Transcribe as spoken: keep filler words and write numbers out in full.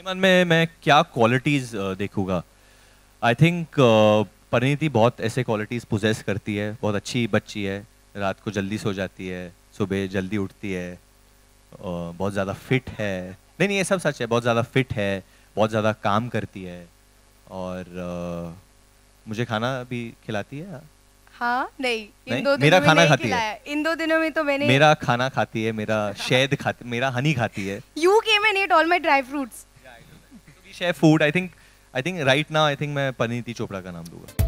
मन में मैं क्या क्वालिटीज देखूंगा? आई थिंक परिणीति बहुत ऐसे क्वालिटीज पोजेस करती है। बहुत अच्छी बच्ची है, रात को जल्दी सो जाती है, सुबह जल्दी उठती है, बहुत ज़्यादा फिट है। नहीं नहीं ये सब सच है, बहुत ज़्यादा फिट है, बहुत ज़्यादा काम करती है और uh, मुझे खाना भी खिलाती है। हाँ नहीं, इन नहीं? दो दिनों मेरा में खाना नहीं खाती खिलाया। है। इन दो दिनों में तो मैंने मेरा खाना खाती है, मेरा शहद खाती, मेरा हनी खाती है। You came and ate all my dry fruits. Chef food. I think I think right now I think मैं परिणीति चोपड़ा का नाम दूंगा।